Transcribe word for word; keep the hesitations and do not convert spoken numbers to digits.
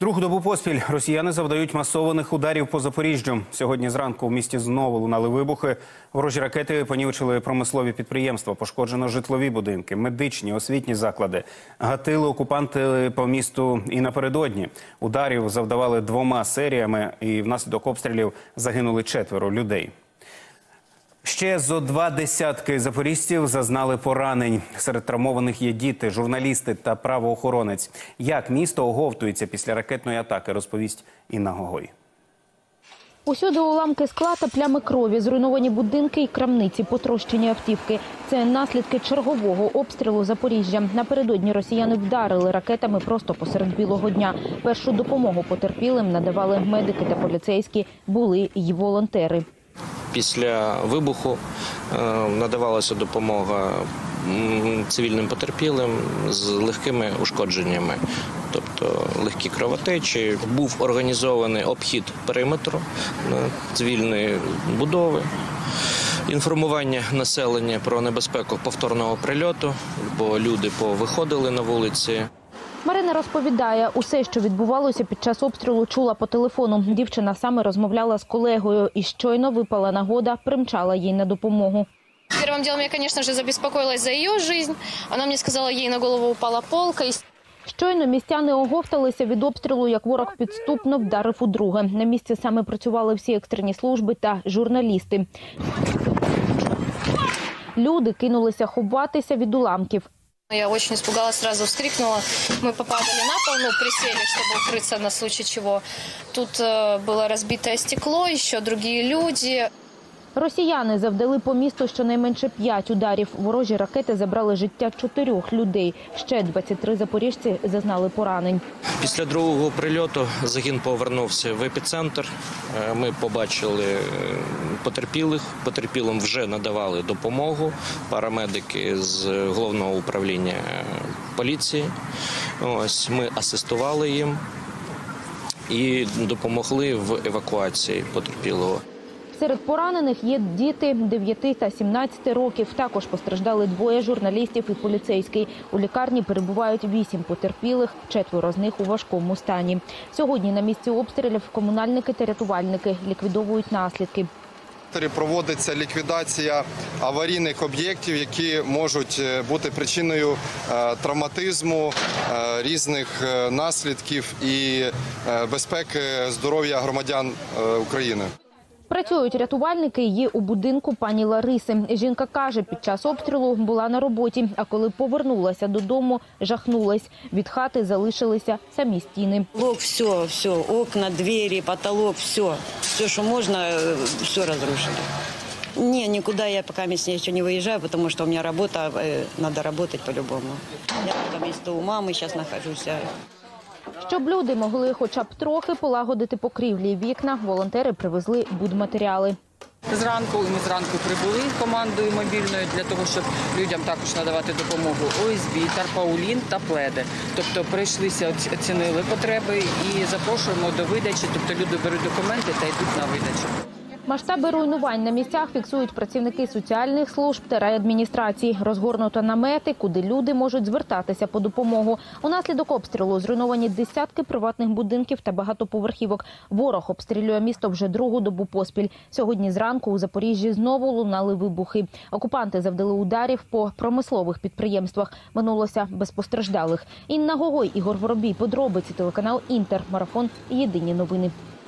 Другу добу поспіль росіяни завдають масованих ударів по Запоріжжю. Сьогодні зранку в місті знову лунали вибухи. Ворожі ракети понівечили промислові підприємства, пошкоджено житлові будинки, медичні, освітні заклади. Гатили окупанти по місту і напередодні. Ударів завдавали двома серіями, і внаслідок обстрілів загинули четверо людей. Ще зо два десятки запоріжців зазнали поранень. Серед травмованих є діти, журналісти та правоохоронець. Як місто оговтується після ракетної атаки, розповість Інна Гогой. Усюди уламки скла та плями крові, зруйновані будинки і крамниці, потрощені автівки. Це наслідки чергового обстрілу Запоріжжя. Напередодні росіяни вдарили ракетами просто посеред білого дня. Першу допомогу потерпілим надавали медики та поліцейські, були й волонтери. Після вибуху надавалася допомога цивільним потерпілим з легкими ушкодженнями, тобто легкі кровотечі. Був організований обхід периметру цивільної будови, інформування населення про небезпеку повторного прильоту, бо люди повиходили на вулиці. Марина розповідає, усе, що відбувалося під час обстрілу, чула по телефону. Дівчина саме розмовляла з колегою і щойно випала нагода, примчала їй на допомогу. Первым делом я, конечно же, забеспокоилась за ее жизнь. Она мне сказала, ей на голову упала полка. Щойно містяни оговталися від обстрілу, як ворог підступно вдарив удруге. На місці саме працювали всі екстрені служби та журналісти. Люди кинулися ховатися від уламків. Я очень испугалась, сразу вскрикнула. Мы попадали на пол, ну, присели, чтобы укрыться на случай чего. Тут э, было разбитое стекло, еще другие люди. Росіяни завдали по місту щонайменше п'ять ударів. Ворожі ракети забрали життя чотирьох людей. Ще двадцять три запоріжці зазнали поранень. Після другого прильоту загін повернувся в епіцентр. Ми побачили потерпілих. Потерпілим вже надавали допомогу. Парамедики з головного управління поліції. Ось, ми асистували їм і допомогли в евакуації потерпілого. Серед поранених є діти дев'яти та сімнадцяти років. Також постраждали двоє журналістів і поліцейський. У лікарні перебувають вісім потерпілих, четверо з них у важкому стані. Сьогодні на місці обстрілів комунальники та рятувальники ліквідовують наслідки. Проводиться ліквідація аварійних об'єктів, які можуть бути причиною травматизму, різних наслідків і безпеки здоров'я громадян України. Працюють рятувальники є у будинку пані Лариси. Жінка каже, під час обстрілу була на роботі, а коли повернулася додому, жахнулась. Від хати залишилися самі стіни. Блок, все, все, окна, двері, потолок, все. Все, що можна, все розрушили. Ні, нікуди я поки місця ще не виїжджаю, тому що у мене робота, треба працювати по-любому. Я поки місто у мами зараз знаходжуся. Щоб люди могли хоча б трохи полагодити покрівлі і вікна, волонтери привезли будматеріали. Зранку, ми зранку прибули командою мобільною для того, щоб людям також надавати допомогу О Ес Бі, тарпаулін та пледи. Тобто прийшлися, оцінили потреби і запрошуємо до видачі, тобто люди беруть документи та йдуть на видачу. Масштаби руйнувань на місцях фіксують працівники соціальних служб та райадміністрації. Розгорнуто намети, куди люди можуть звертатися по допомогу. Унаслідок обстрілу зруйновані десятки приватних будинків та багатоповерхівок. Ворог обстрілює місто вже другу добу поспіль. Сьогодні зранку у Запоріжжі знову лунали вибухи. Окупанти завдали ударів по промислових підприємствах. Минулося без постраждалих. Інна Гогой, Ігор Воробій. Подробиці, телеканал Інтер. Марафон. Єдині новини.